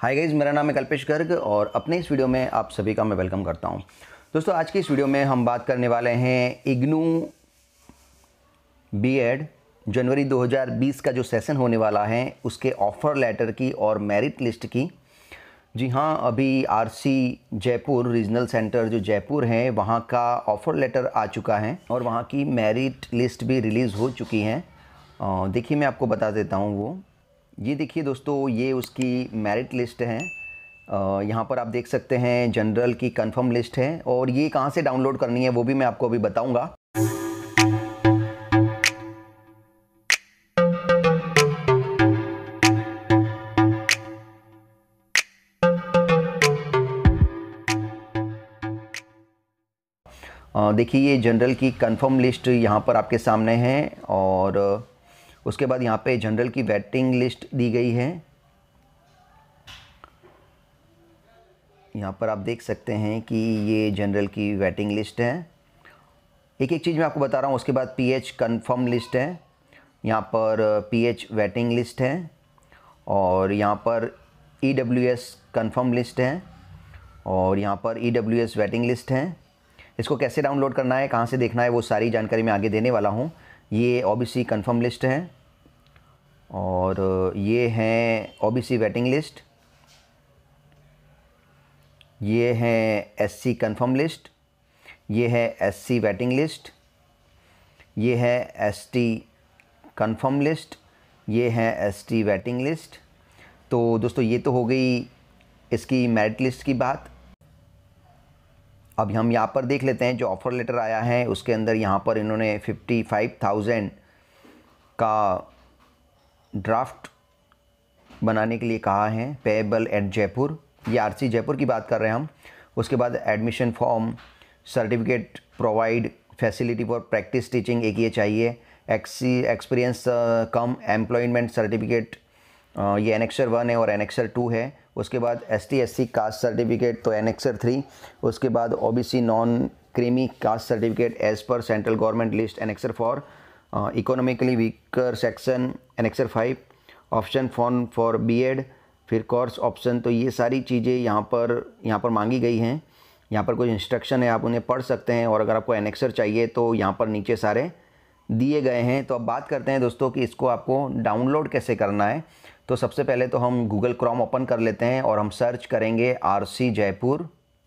Hi guys, मेरा नाम है कल्पेश गर्ग और अपने इस वीडियो में आप सभी का मैं वेलकम करता हूं। दोस्तों, आज की इस वीडियो में हम बात करने वाले हैं इग्नू बीएड जनवरी 2020 का जो सेशन होने वाला है उसके ऑफ़र लेटर की और मेरिट लिस्ट की। जी हाँ, अभी आरसी जयपुर रीजनल सेंटर जो जयपुर है वहाँ का ऑफ़र लेटर आ चुका है और वहाँ की मेरिट लिस्ट भी रिलीज़ हो चुकी है। देखिए, मैं आपको बता देता हूँ वो। ये देखिए दोस्तों, ये उसकी मेरिट लिस्ट है। यहाँ पर आप देख सकते हैं जनरल की कंफर्म लिस्ट है और ये कहाँ से डाउनलोड करनी है वो भी मैं आपको अभी बताऊँगा। देखिए, ये जनरल की कंफर्म लिस्ट यहाँ पर आपके सामने है और उसके बाद यहाँ पे जनरल की वेटिंग लिस्ट दी गई है। यहाँ पर आप देख सकते हैं कि ये जनरल की वेटिंग लिस्ट है। एक एक चीज़ मैं आपको बता रहा हूँ। उसके बाद पीएच कंफर्म लिस्ट है, यहाँ पर पीएच वेटिंग लिस्ट है और यहाँ पर ईडब्ल्यूएस कंफर्म लिस्ट है और यहाँ पर ईडब्ल्यूएस वेटिंग लिस्ट है। इसको कैसे डाउनलोड करना है, कहाँ से देखना है, वो सारी जानकारी मैं आगे देने वाला हूँ। ये ओबीसी कंफर्म लिस्ट है और ये है ओबीसी वेटिंग लिस्ट। ये है एससी कंफर्म लिस्ट, ये है एससी वेटिंग लिस्ट, ये है एसटी कंफर्म लिस्ट, ये है एसटी वेटिंग लिस्ट। तो दोस्तों, ये तो हो गई इसकी मेरिट लिस्ट की बात। अब हम यहाँ पर देख लेते हैं जो ऑफ़र लेटर आया है उसके अंदर यहाँ पर इन्होंने 55,000 का ड्राफ्ट बनाने के लिए कहा है, पेएबल एट जयपुर। ये आरसी जयपुर की बात कर रहे हैं हम। उसके बाद admission form, certificate provide facility for practice teaching, एक ये चाहिए। एक्सपीरियंस कम एम्प्लॉयमेंट सर्टिफिकेट, ये एनेक्सर 1 है और एनेक्सर 2 है। उसके बाद एसटी एससी कास्ट सर्टिफिकेट तो एनेक्सर 3। उसके बाद OBC non creamy caste certificate as per central government list annexure 4। Economically weaker section annexure 5। Option for BEd, फिर कोर्स ऑप्शन। तो ये सारी चीज़ें यहाँ पर मांगी गई हैं। यहाँ पर कुछ इंस्ट्रक्शन है, आप उन्हें पढ़ सकते हैं और अगर आपको एनेक्सर चाहिए तो यहाँ पर नीचे सारे दिए गए हैं। तो अब बात करते हैं दोस्तों कि इसको आपको डाउनलोड कैसे करना है। तो सबसे पहले तो हम गूगल क्रोम ओपन कर लेते हैं और हम सर्च करेंगे आरसी जयपुर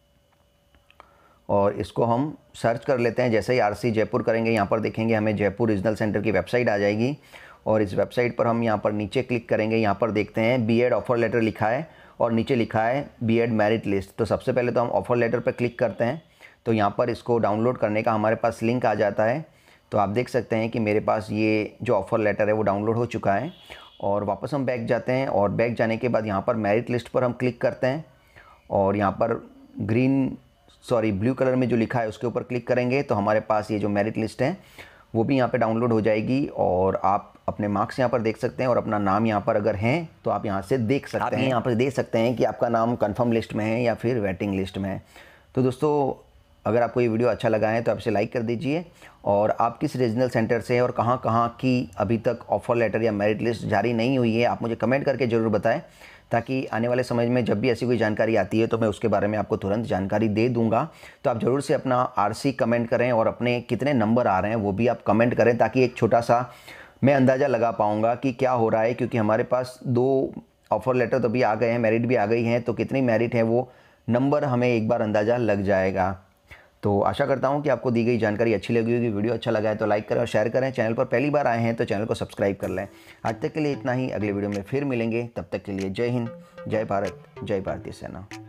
और इसको हम सर्च कर लेते हैं। जैसे ही आरसी जयपुर करेंगे यहाँ पर देखेंगे हमें जयपुर रीजनल सेंटर की वेबसाइट आ जाएगी और इस वेबसाइट पर हम यहाँ पर नीचे क्लिक करेंगे। यहाँ पर देखते हैं बीएड ऑफ़र लेटर लिखा है और नीचे लिखा है बीएड मेरिट लिस्ट। तो सबसे पहले तो हम ऑफ़र लेटर पर क्लिक करते हैं तो यहाँ पर इसको डाउनलोड करने का हमारे पास लिंक आ जाता है। तो आप देख सकते हैं कि मेरे पास ये जो ऑफ़र लेटर है वो डाउनलोड हो चुका है। और वापस हम बैक जाते हैं और बैक जाने के बाद यहाँ पर मेरिट लिस्ट पर हम क्लिक करते हैं और यहाँ पर ब्लू कलर में जो लिखा है उसके ऊपर क्लिक करेंगे तो हमारे पास ये जो मेरिट लिस्ट है वो भी यहाँ पे डाउनलोड हो जाएगी और आप अपने मार्क्स यहाँ पर देख सकते हैं और अपना नाम यहाँ पर अगर है तो आप यहाँ से देख सकते हैं। यहाँ पर देख सकते हैं कि आपका नाम कंफर्म लिस्ट में है या फिर वेटिंग लिस्ट में है। तो दोस्तों, अगर आपको ये वीडियो अच्छा लगा है तो आप इसे लाइक कर दीजिए और आप किस रीजनल सेंटर से और कहाँ कहाँ की अभी तक ऑफ़र लेटर या मेरिट लिस्ट जारी नहीं हुई है आप मुझे कमेंट करके ज़रूर बताएं, ताकि आने वाले समय में जब भी ऐसी कोई जानकारी आती है तो मैं उसके बारे में आपको तुरंत जानकारी दे दूंगा। तो आप ज़रूर से अपना आरसी कमेंट करें और अपने कितने नंबर आ रहे हैं वो भी आप कमेंट करें, ताकि एक छोटा सा मैं अंदाज़ा लगा पाऊँगा कि क्या हो रहा है। क्योंकि हमारे पास 2 ऑफ़र लेटर तो भी आ गए हैं, मेरिट भी आ गई हैं, तो कितनी मेरिट है वो नंबर हमें एक बार अंदाज़ा लग जाएगा। तो आशा करता हूँ कि आपको दी गई जानकारी अच्छी लगी होगी। वीडियो अच्छा लगा है तो लाइक करें और शेयर करें। चैनल पर पहली बार आए हैं तो चैनल को सब्सक्राइब कर लें। आज तक के लिए इतना ही, अगले वीडियो में फिर मिलेंगे। तब तक के लिए जय हिंद, जय भारत, जय भारतीय सेना।